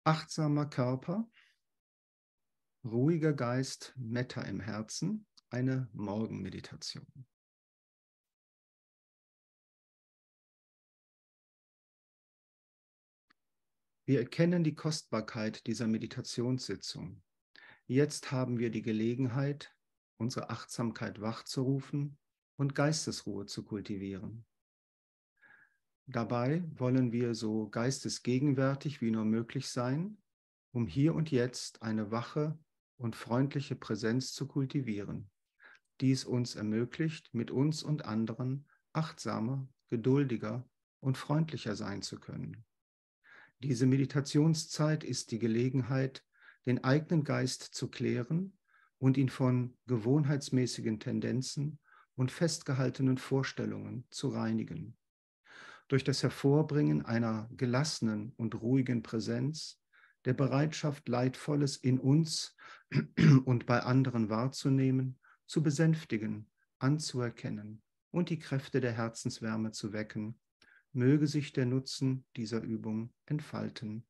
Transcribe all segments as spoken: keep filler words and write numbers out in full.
Achtsamer Körper, ruhiger Geist, Metta im Herzen, eine Morgenmeditation. Wir erkennen die Kostbarkeit dieser Meditationssitzung. Jetzt haben wir die Gelegenheit, unsere Achtsamkeit wachzurufen und Geistesruhe zu kultivieren. Dabei wollen wir so geistesgegenwärtig wie nur möglich sein, um hier und jetzt eine wache und freundliche Präsenz zu kultivieren, die es uns ermöglicht, mit uns und anderen achtsamer, geduldiger und freundlicher sein zu können. Diese Meditationszeit ist die Gelegenheit, den eigenen Geist zu klären und ihn von gewohnheitsmäßigen Tendenzen und festgehaltenen Vorstellungen zu reinigen. Durch das Hervorbringen einer gelassenen und ruhigen Präsenz, der Bereitschaft, Leidvolles in uns und bei anderen wahrzunehmen, zu besänftigen, anzuerkennen und die Kräfte der Herzenswärme zu wecken, möge sich der Nutzen dieser Übung entfalten.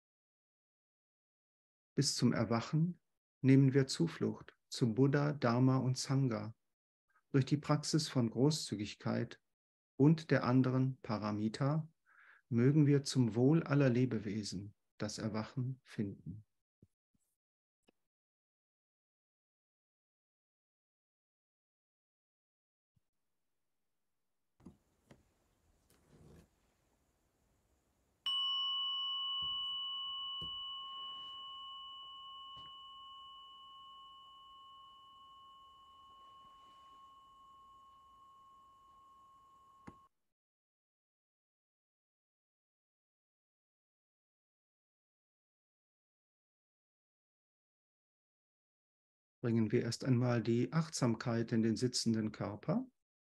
Bis zum Erwachen nehmen wir Zuflucht zu Buddha, Dharma und Sangha. Durch die Praxis von Großzügigkeit und der anderen Paramita mögen wir zum Wohl aller Lebewesen das Erwachen finden. Bringen wir erst einmal die Achtsamkeit in den sitzenden Körper.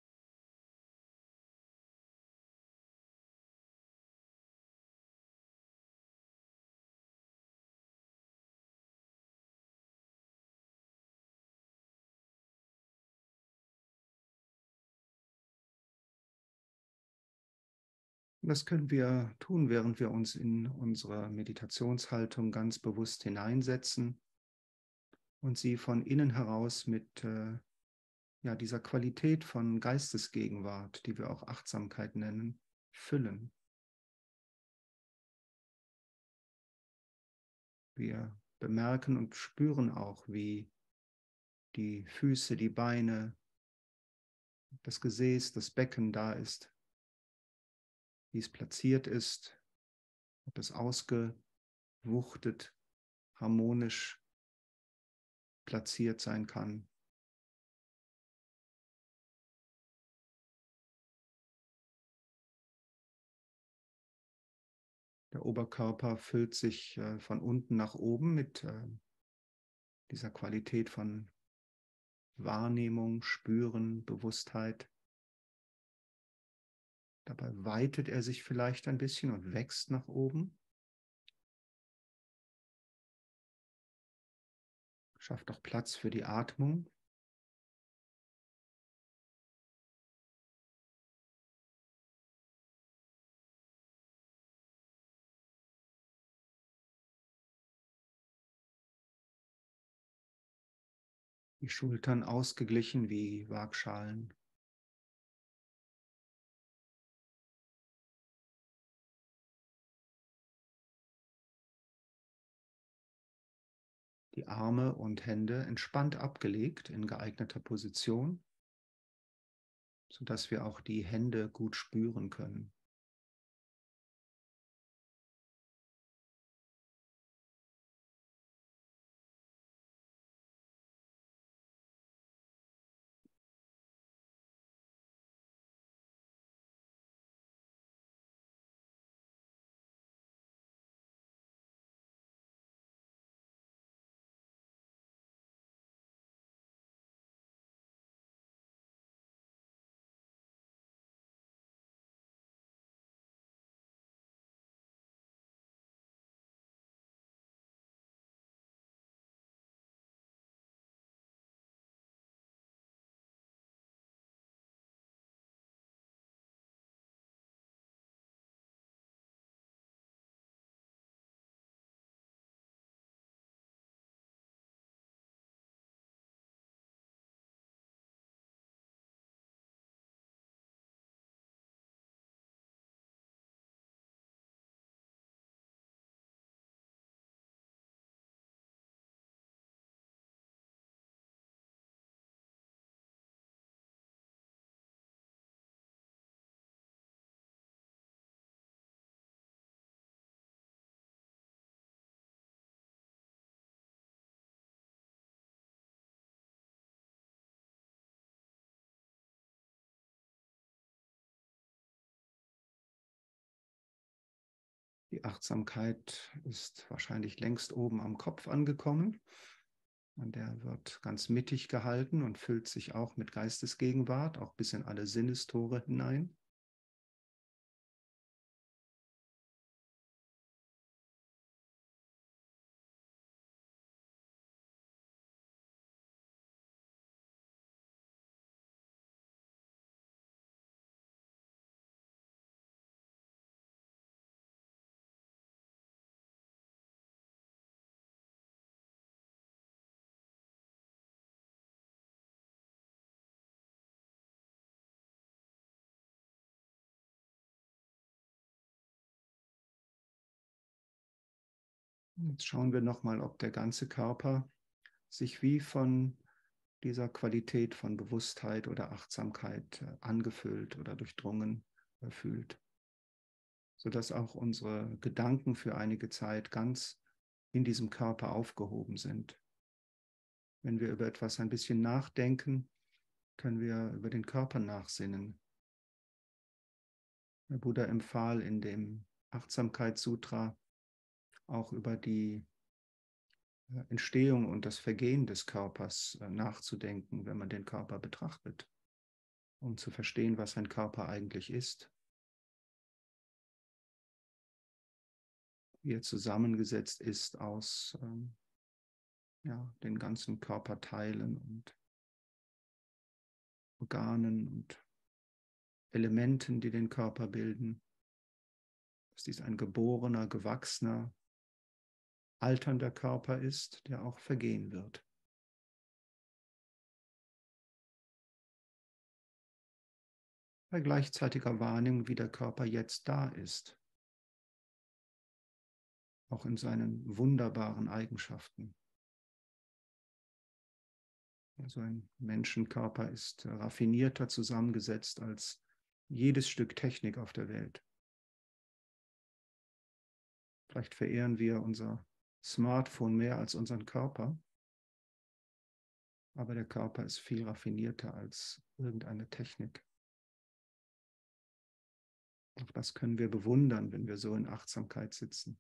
Das können wir tun, während wir uns in unsere Meditationshaltung ganz bewusst hineinsetzen und sie von innen heraus mit äh, ja, dieser Qualität von Geistesgegenwart, die wir auch Achtsamkeit nennen, füllen. Wir bemerken und spüren auch, wie die Füße, die Beine, das Gesäß, das Becken da ist, wie es platziert ist, ob es ausgewuchtet, harmonisch platziert sein kann. Der Oberkörper füllt sich äh, von unten nach oben mit äh, dieser Qualität von Wahrnehmung, Spüren, Bewusstheit. Dabei weitet er sich vielleicht ein bisschen und wächst nach oben. Schafft auch Platz für die Atmung. Die Schultern ausgeglichen wie Waagschalen. Die Arme und Hände entspannt abgelegt in geeigneter Position, sodass wir auch die Hände gut spüren können. Die Achtsamkeit ist wahrscheinlich längst oben am Kopf angekommen. Und der wird ganz mittig gehalten und füllt sich auch mit Geistesgegenwart, auch bis in alle Sinnestore hinein. Jetzt schauen wir nochmal, ob der ganze Körper sich wie von dieser Qualität von Bewusstheit oder Achtsamkeit äh, angefüllt oder durchdrungen äh, fühlt, sodass auch unsere Gedanken für einige Zeit ganz in diesem Körper aufgehoben sind. Wenn wir über etwas ein bisschen nachdenken, können wir über den Körper nachsinnen. Der Buddha empfahl in dem Achtsamkeitssutra auch über die Entstehung und das Vergehen des Körpers nachzudenken, wenn man den Körper betrachtet, um zu verstehen, was ein Körper eigentlich ist, wie er zusammengesetzt ist aus ähm, ja, den ganzen Körperteilen und Organen und Elementen, die den Körper bilden. Dass dies ein geborener, gewachsener, alternder Körper ist, der auch vergehen wird. Bei gleichzeitiger Wahrnehmung, wie der Körper jetzt da ist, auch in seinen wunderbaren Eigenschaften. Also ein Menschenkörper ist raffinierter zusammengesetzt als jedes Stück Technik auf der Welt. Vielleicht verehren wir unser Smartphone mehr als unseren Körper, aber der Körper ist viel raffinierter als irgendeine Technik. Auch das können wir bewundern, wenn wir so in Achtsamkeit sitzen.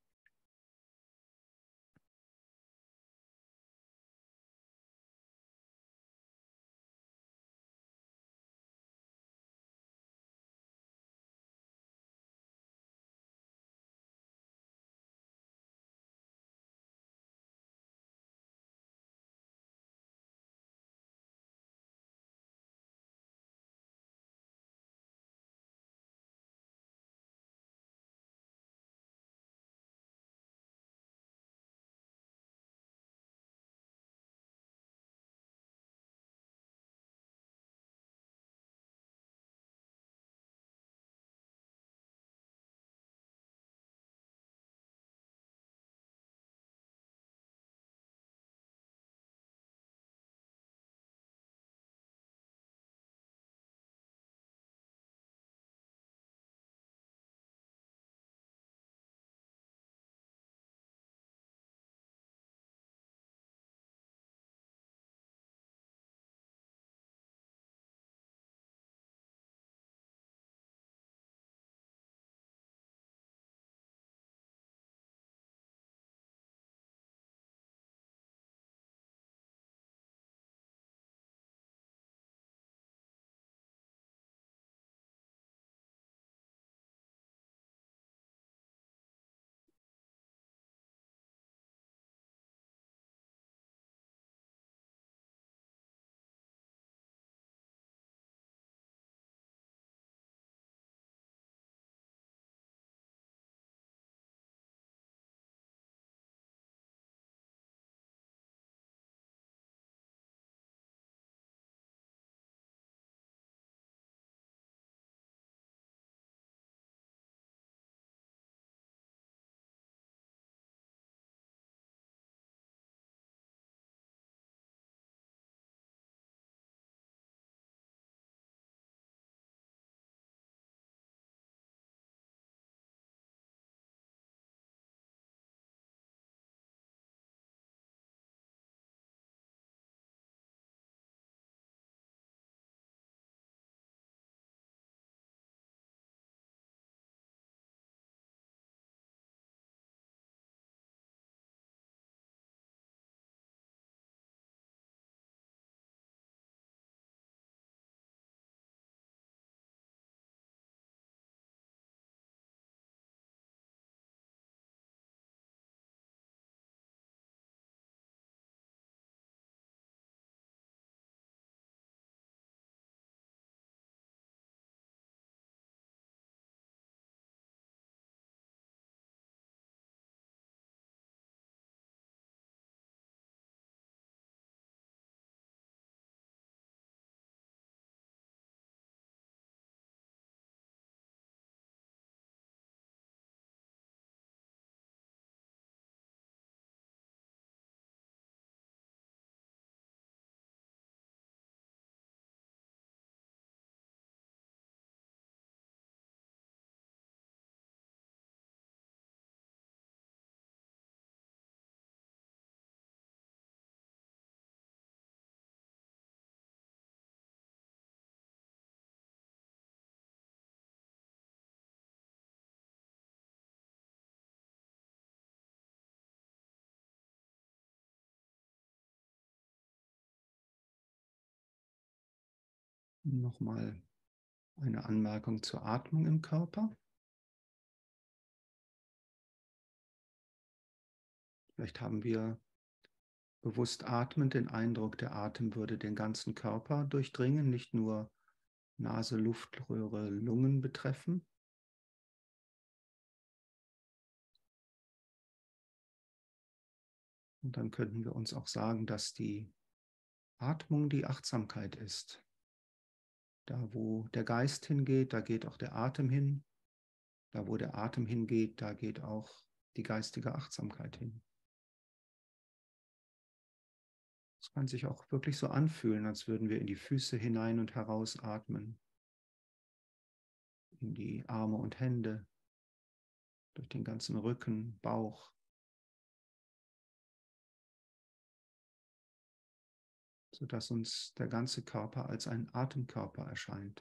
Nochmal eine Anmerkung zur Atmung im Körper. Vielleicht haben wir bewusst atmend den Eindruck, der Atem würde den ganzen Körper durchdringen, nicht nur Nase, Luftröhre, Lungen betreffen. Und dann könnten wir uns auch sagen, dass die Atmung die Achtsamkeit ist. Da, wo der Geist hingeht, da geht auch der Atem hin. Da, wo der Atem hingeht, da geht auch die geistige Achtsamkeit hin. Es kann sich auch wirklich so anfühlen, als würden wir in die Füße hinein und heraus atmen, in die Arme und Hände, durch den ganzen Rücken, Bauch, sodass uns der ganze Körper als ein Atemkörper erscheint.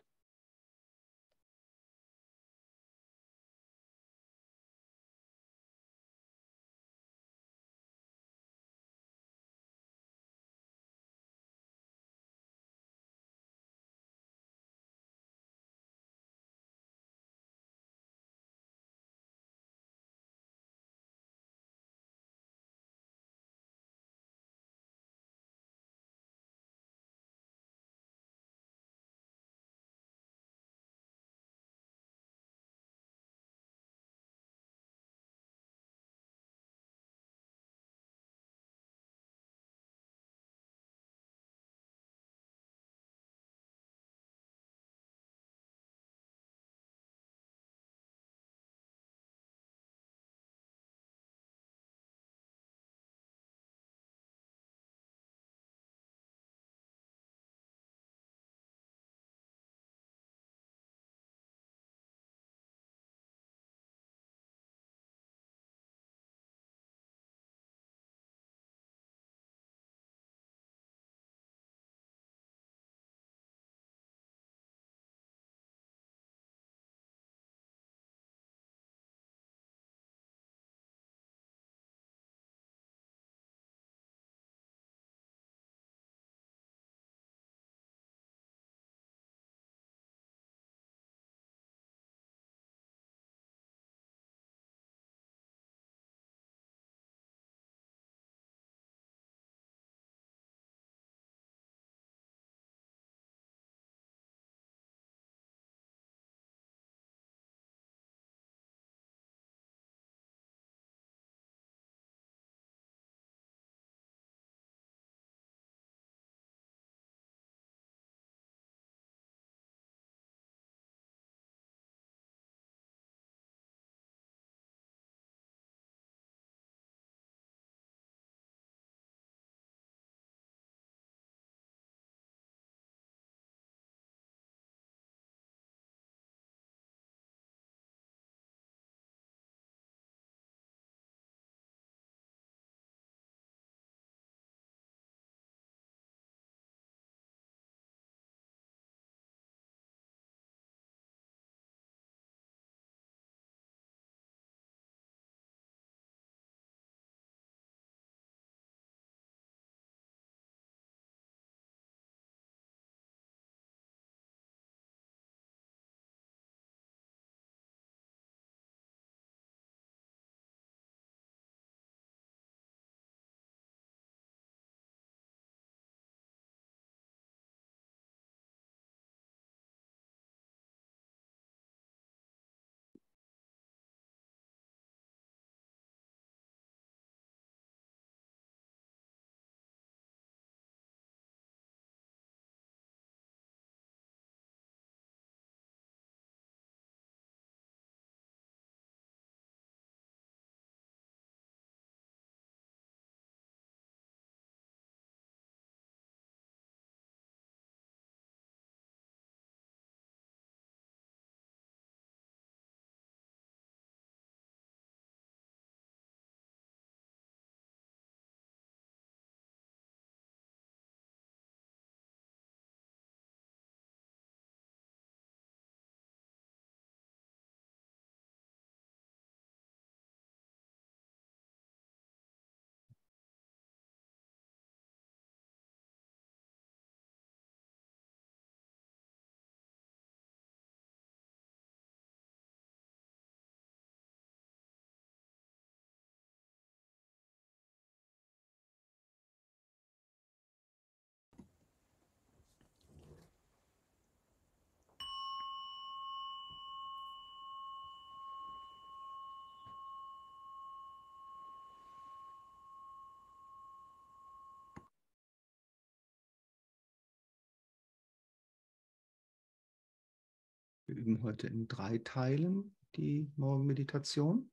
Wir üben heute in drei Teilen die Morgenmeditation.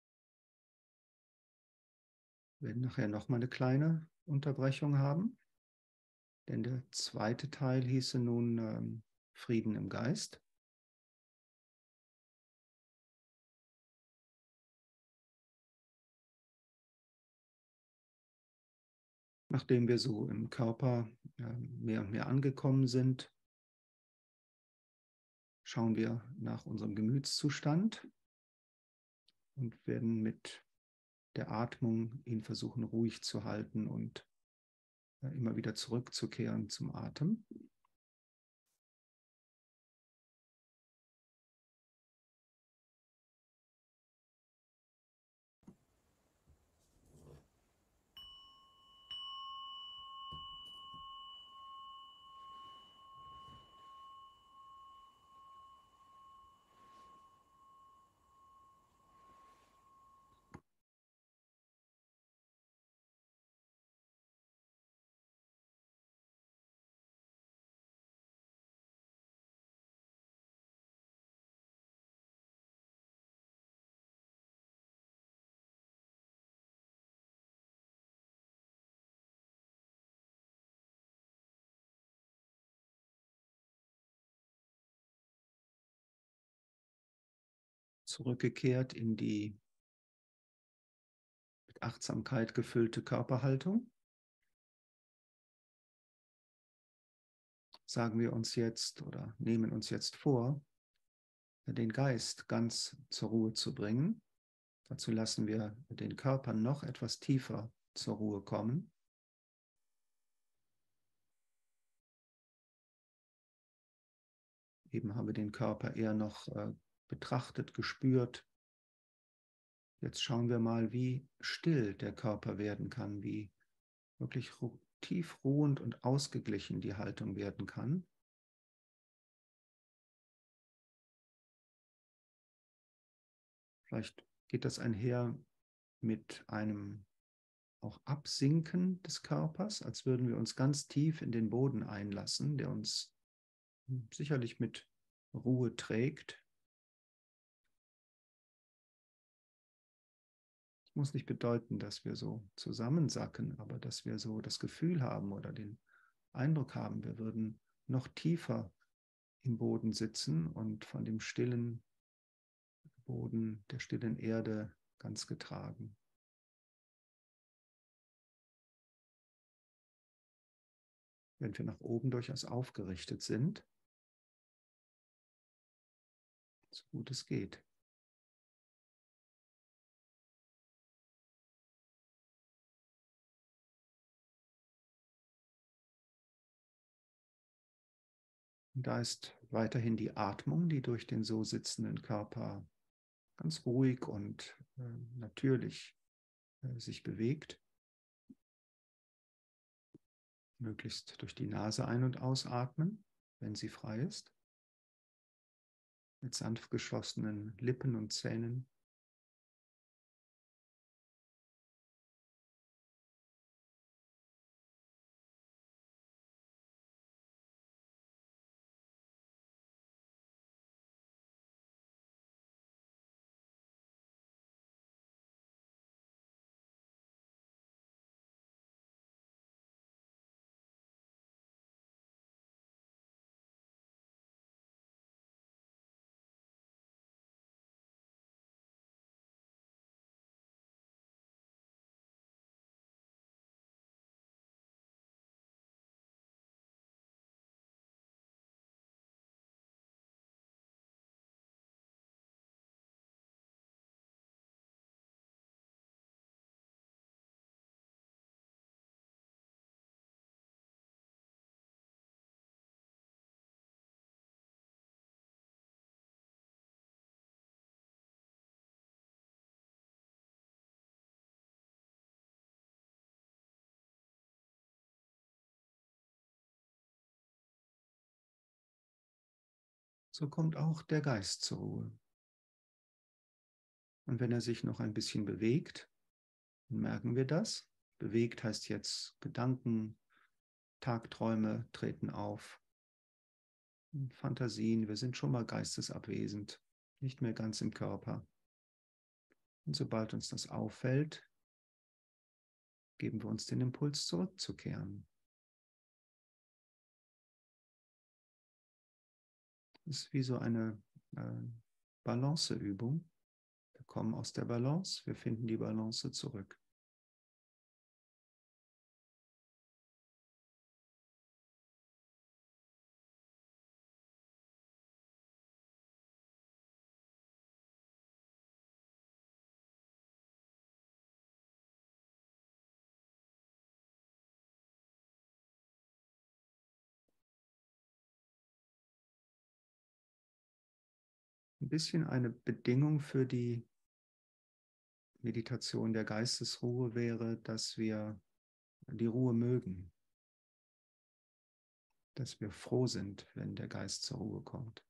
Wir werden nachher nochmal eine kleine Unterbrechung haben, denn der zweite Teil hieße nun ähm, Frieden im Geist. Nachdem wir so im Körper äh, mehr und mehr angekommen sind, schauen wir nach unserem Gemütszustand und werden mit der Atmung ihn versuchen ruhig zu halten und äh, immer wieder zurückzukehren zum Atem. Zurückgekehrt in die mit Achtsamkeit gefüllte Körperhaltung. Sagen wir uns jetzt oder nehmen uns jetzt vor, den Geist ganz zur Ruhe zu bringen. Dazu lassen wir den Körper noch etwas tiefer zur Ruhe kommen. Eben haben wir den Körper eher noch äh, betrachtet, gespürt. Jetzt schauen wir mal, wie still der Körper werden kann, wie wirklich ru- tief ruhend und ausgeglichen die Haltung werden kann. Vielleicht geht das einher mit einem auch Absinken des Körpers, als würden wir uns ganz tief in den Boden einlassen, der uns sicherlich mit Ruhe trägt. Es muss nicht bedeuten, dass wir so zusammensacken, aber dass wir so das Gefühl haben oder den Eindruck haben, wir würden noch tiefer im Boden sitzen und von dem stillen Boden, der stillen Erde ganz getragen. Wenn wir nach oben durchaus aufgerichtet sind, so gut es geht. Und da ist weiterhin die Atmung, die durch den so sitzenden Körper ganz ruhig und äh, natürlich äh, sich bewegt. Möglichst durch die Nase ein- und ausatmen, wenn sie frei ist. Mit sanft geschlossenen Lippen und Zähnen. So kommt auch der Geist zur Ruhe. Und wenn er sich noch ein bisschen bewegt, dann merken wir das. Bewegt heißt jetzt Gedanken, Tagträume treten auf. Fantasien, wir sind schon mal geistesabwesend, nicht mehr ganz im Körper. Und sobald uns das auffällt, geben wir uns den Impuls, zurückzukehren. Das ist wie so eine äh, Balanceübung. Wir kommen aus der Balance, wir finden die Balance zurück. Ein bisschen eine Bedingung für die Meditation der Geistesruhe wäre, dass wir die Ruhe mögen, dass wir froh sind, wenn der Geist zur Ruhe kommt.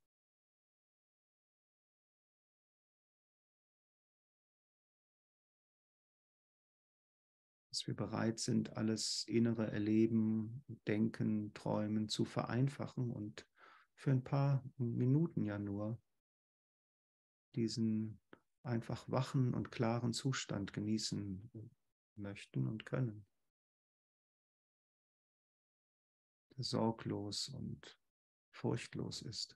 Dass wir bereit sind, alles innere Erleben, Denken, Träumen zu vereinfachen und für ein paar Minuten ja nur diesen einfach wachen und klaren Zustand genießen möchten und können, der sorglos und furchtlos ist.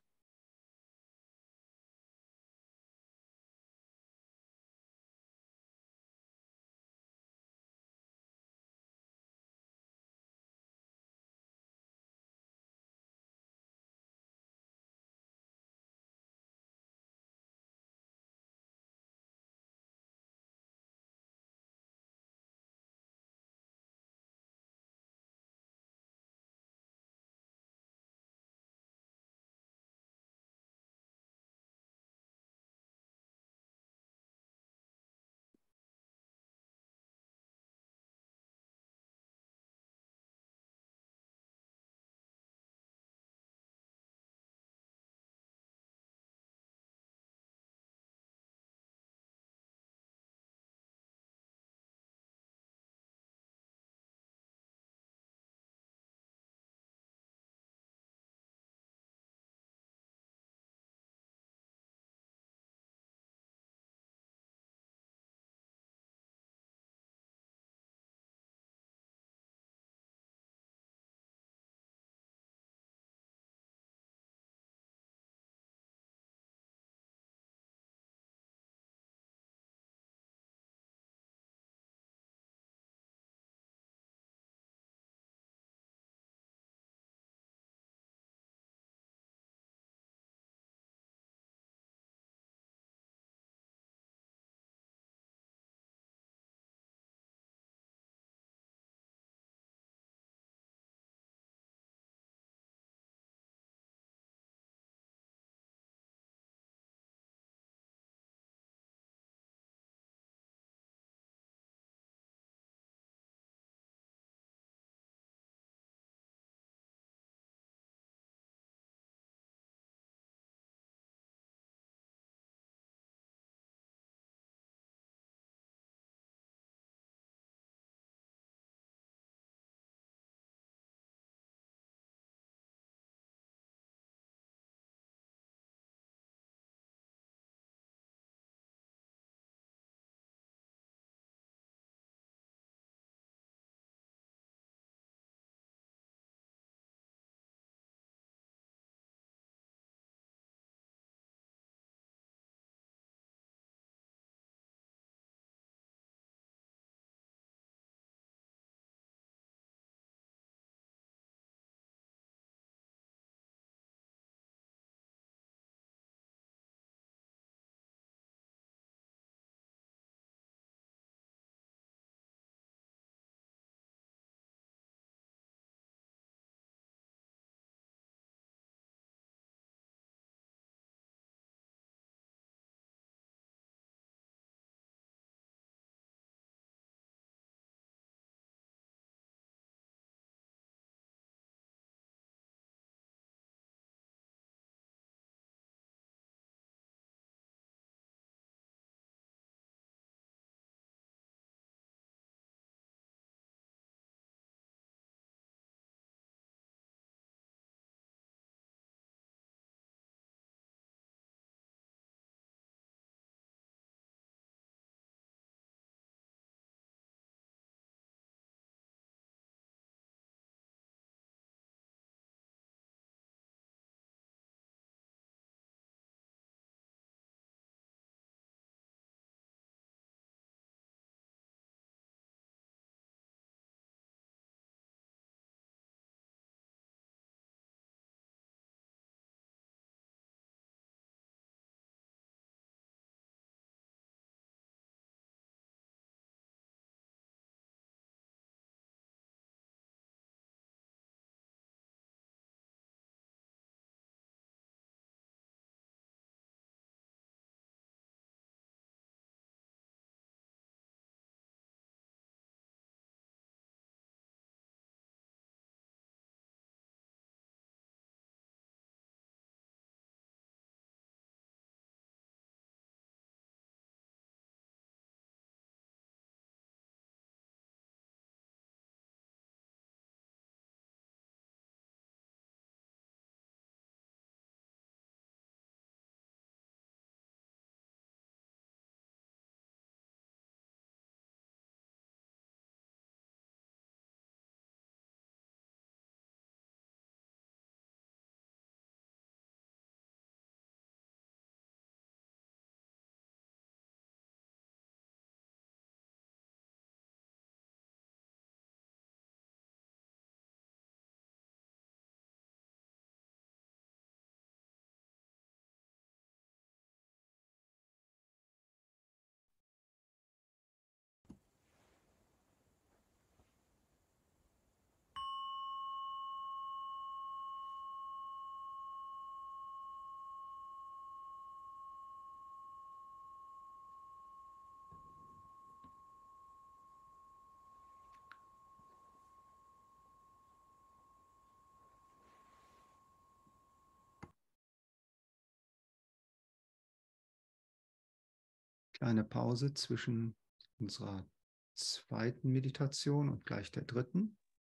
Kleine Pause zwischen unserer zweiten Meditation und gleich der dritten.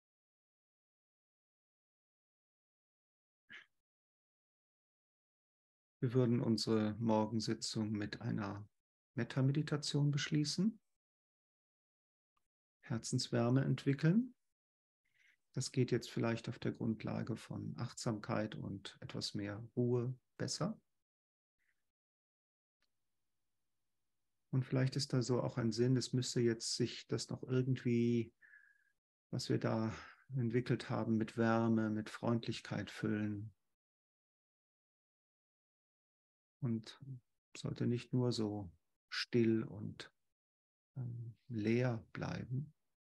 Wir würden unsere Morgensitzung mit einer Metta-Meditation beschließen, Herzenswärme entwickeln. Das geht jetzt vielleicht auf der Grundlage von Achtsamkeit und etwas mehr Ruhe besser. Und vielleicht ist da so auch ein Sinn, es müsste jetzt sich das noch irgendwie, was wir da entwickelt haben, mit Wärme, mit Freundlichkeit füllen. Und sollte nicht nur so still und ähm, leer bleiben.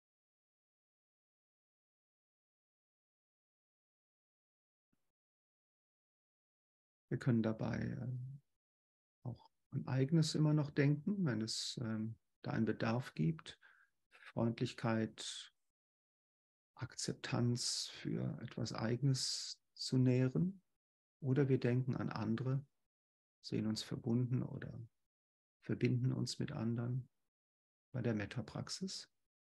Wir können dabei äh, auch an Eigenes immer noch denken, wenn es ähm, da einen Bedarf gibt. Freundlichkeit, Akzeptanz für etwas Eigenes zu nähren. Oder wir denken an andere, sehen uns verbunden oder verbinden uns mit anderen bei der Metta-Praxis.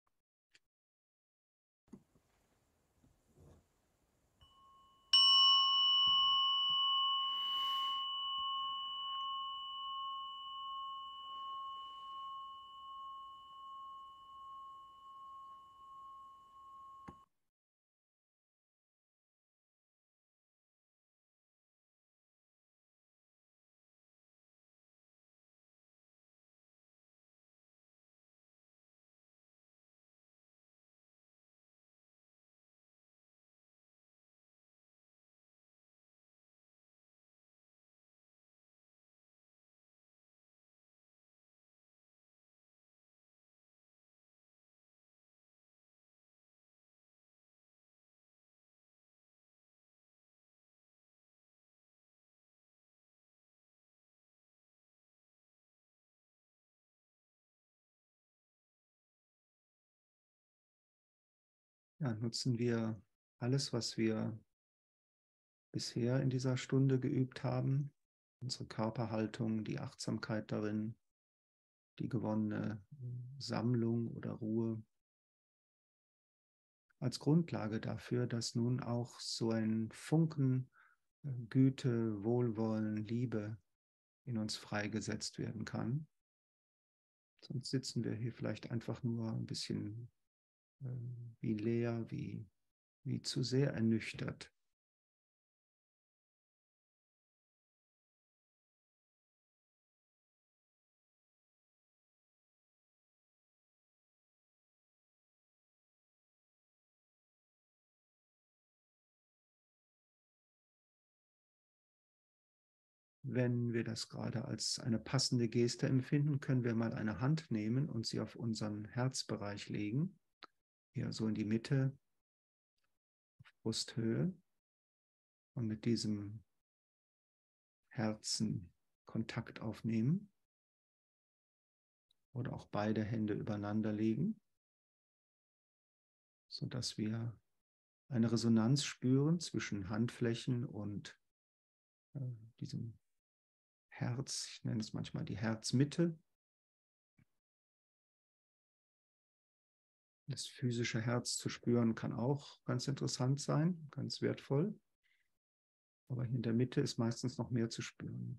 Ja, nutzen wir alles, was wir bisher in dieser Stunde geübt haben, unsere Körperhaltung, die Achtsamkeit darin, die gewonnene Sammlung oder Ruhe als Grundlage dafür, dass nun auch so ein Funken Güte, Wohlwollen, Liebe in uns freigesetzt werden kann. Sonst sitzen wir hier vielleicht einfach nur ein bisschen äh, wie leer, wie, wie zu sehr ernüchtert. Wenn wir das gerade als eine passende Geste empfinden, können wir mal eine Hand nehmen und sie auf unseren Herzbereich legen. Hier so in die Mitte, auf Brusthöhe. Und mit diesem Herzen Kontakt aufnehmen. Oder auch beide Hände übereinander legen, sodass wir eine Resonanz spüren zwischen Handflächen und äh, diesem Herz. Ich nenne es manchmal die Herzmitte. Das physische Herz zu spüren kann auch ganz interessant sein, ganz wertvoll. Aber hier in der Mitte ist meistens noch mehr zu spüren.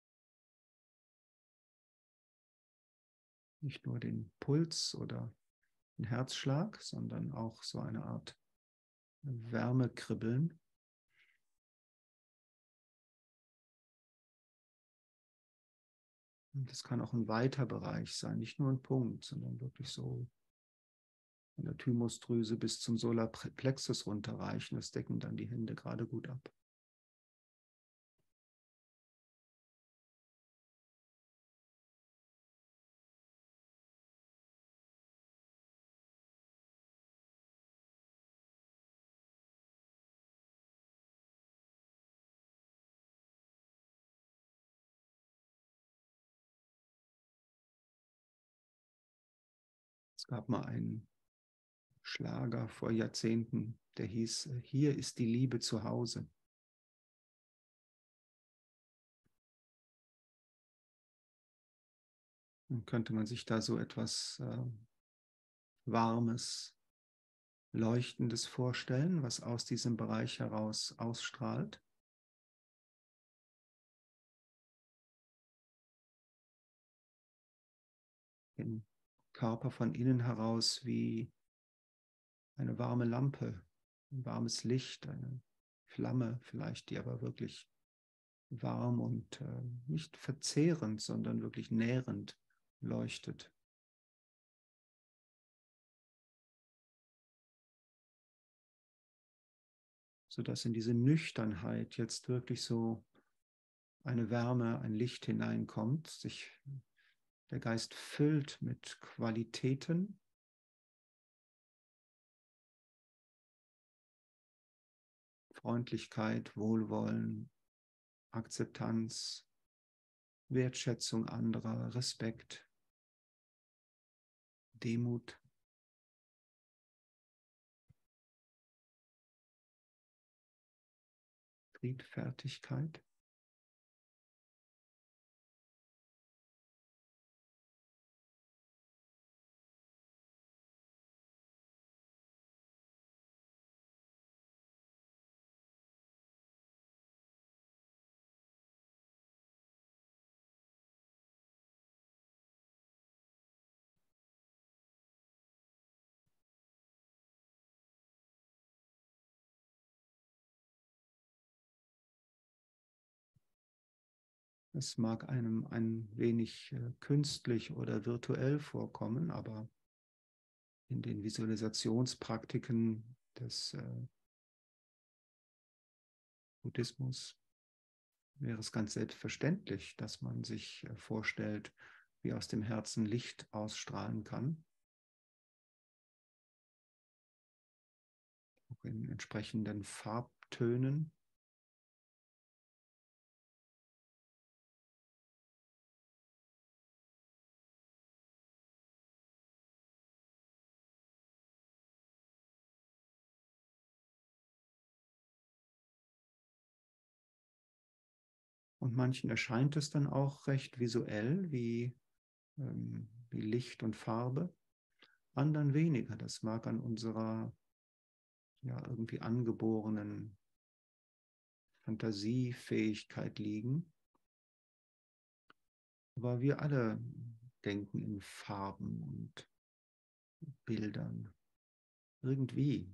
Nicht nur den Puls oder den Herzschlag, sondern auch so eine Art Wärmekribbeln. Und das kann auch ein weiter Bereich sein, nicht nur ein Punkt, sondern wirklich so von der Thymusdrüse bis zum Solarplexus runterreichen. Das decken dann die Hände gerade gut ab. Es gab mal einen Schlager vor Jahrzehnten, der hieß, hier ist die Liebe zu Hause. Dann könnte man sich da so etwas äh, Warmes, Leuchtendes vorstellen, was aus diesem Bereich heraus ausstrahlt. Den Körper von innen heraus wie eine warme Lampe, ein warmes Licht, eine Flamme vielleicht, die aber wirklich warm und äh, nicht verzehrend, sondern wirklich nährend leuchtet. Sodass in diese Nüchternheit jetzt wirklich so eine Wärme, ein Licht hineinkommt, sich der Geist füllt mit Qualitäten, Freundlichkeit, Wohlwollen, Akzeptanz, Wertschätzung anderer, Respekt, Demut. Friedfertigkeit. Es mag einem ein wenig äh, künstlich oder virtuell vorkommen, aber in den Visualisationspraktiken des äh, Buddhismus wäre es ganz selbstverständlich, dass man sich äh, vorstellt, wie aus dem Herzen Licht ausstrahlen kann, auch in entsprechenden Farbtönen. Und manchen erscheint es dann auch recht visuell, wie, ähm, wie Licht und Farbe, anderen weniger. Das mag an unserer ja, irgendwie angeborenen Fantasiefähigkeit liegen. Aber wir alle denken in Farben und Bildern. Irgendwie.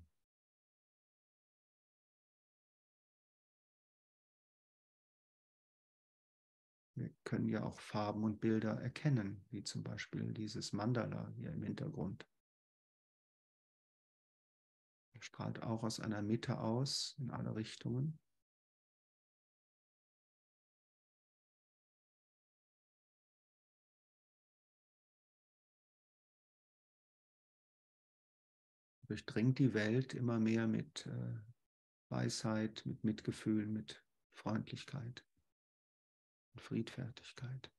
Wir können ja auch Farben und Bilder erkennen, wie zum Beispiel dieses Mandala hier im Hintergrund. Er strahlt auch aus einer Mitte aus, in alle Richtungen. Durchdringt die Welt immer mehr mit äh, Weisheit, mit Mitgefühl, mit Freundlichkeit und Friedfertigkeit.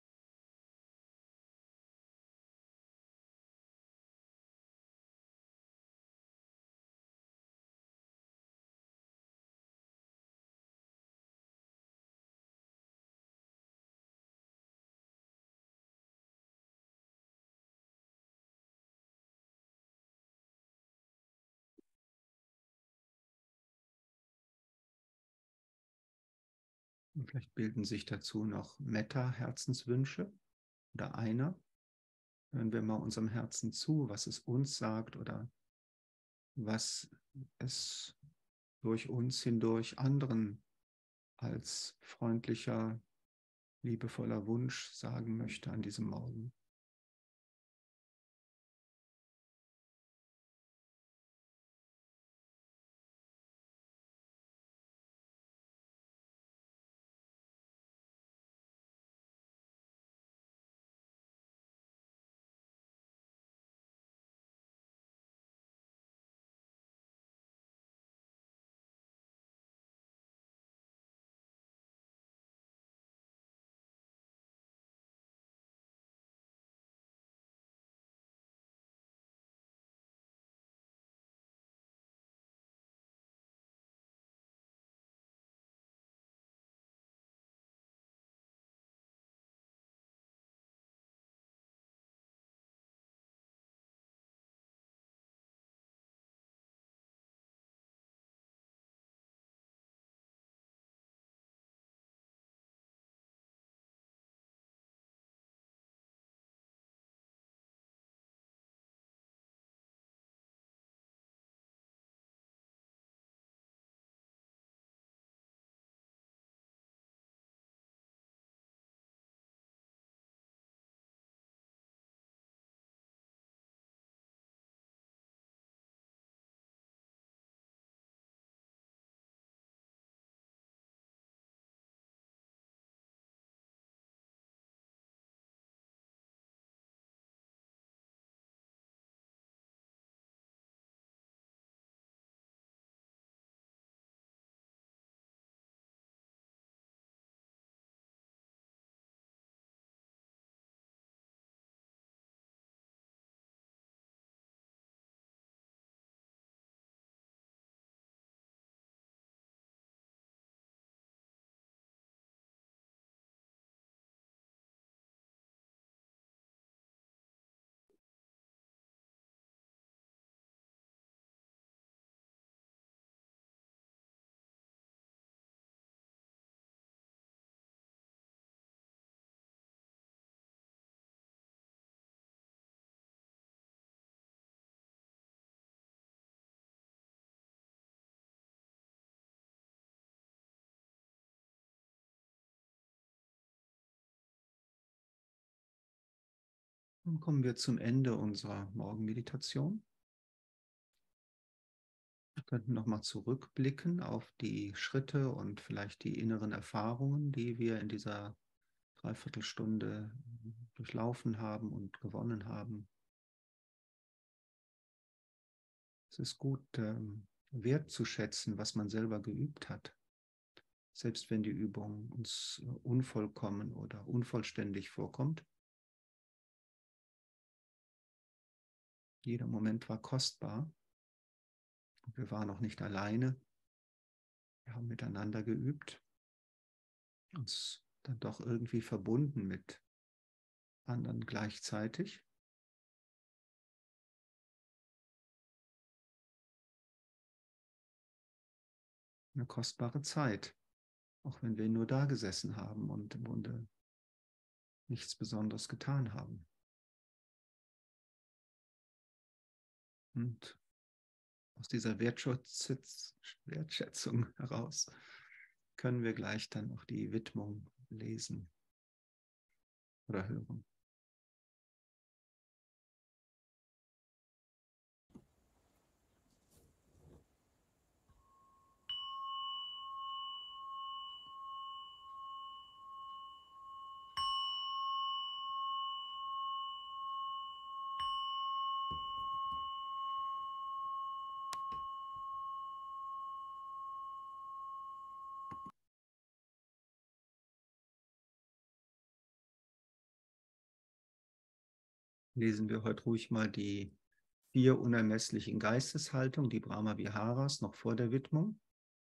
Und vielleicht bilden sich dazu noch Metta-Herzenswünsche oder einer. Hören wir mal unserem Herzen zu, was es uns sagt oder was es durch uns hindurch anderen als freundlicher, liebevoller Wunsch sagen möchte an diesem Morgen. Nun kommen wir zum Ende unserer Morgenmeditation. Wir könnten nochmal zurückblicken auf die Schritte und vielleicht die inneren Erfahrungen, die wir in dieser Dreiviertelstunde durchlaufen haben und gewonnen haben. Es ist gut, ähm, wertzuschätzen, was man selber geübt hat, selbst wenn die Übung uns unvollkommen oder unvollständig vorkommt. Jeder Moment war kostbar. Wir waren auch nicht alleine. Wir haben miteinander geübt, uns dann doch irgendwie verbunden mit anderen gleichzeitig. Eine kostbare Zeit, auch wenn wir nur da gesessen haben und im Grunde nichts Besonderes getan haben. Und aus dieser Wertschätzung heraus können wir gleich dann auch die Widmung lesen oder hören. Lesen wir heute ruhig mal die vier unermesslichen Geisteshaltungen, die Brahma Viharas, noch vor der Widmung.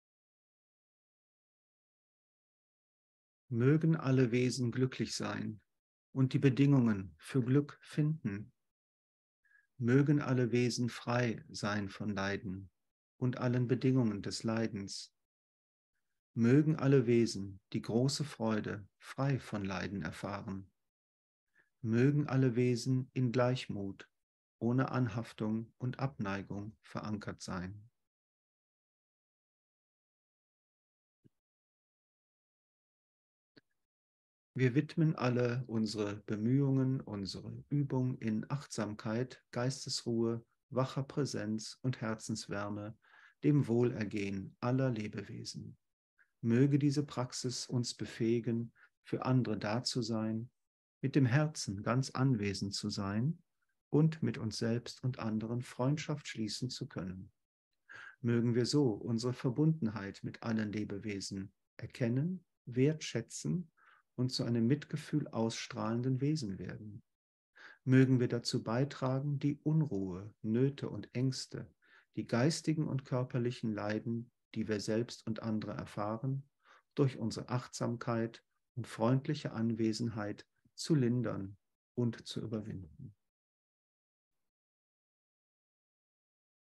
Mögen alle Wesen glücklich sein und die Bedingungen für Glück finden. Mögen alle Wesen frei sein von Leiden und allen Bedingungen des Leidens. Mögen alle Wesen die große Freude frei von Leiden erfahren. Mögen alle Wesen in Gleichmut, ohne Anhaftung und Abneigung verankert sein. Wir widmen alle unsere Bemühungen, unsere Übung in Achtsamkeit, Geistesruhe, wacher Präsenz und Herzenswärme dem Wohlergehen aller Lebewesen. Möge diese Praxis uns befähigen, für andere da zu sein, mit dem Herzen ganz anwesend zu sein und mit uns selbst und anderen Freundschaft schließen zu können. Mögen wir so unsere Verbundenheit mit allen Lebewesen erkennen, wertschätzen und zu einem Mitgefühl ausstrahlenden Wesen werden. Mögen wir dazu beitragen, die Unruhe, Nöte und Ängste, die geistigen und körperlichen Leiden, die wir selbst und andere erfahren, durch unsere Achtsamkeit und freundliche Anwesenheit zu lindern und zu überwinden.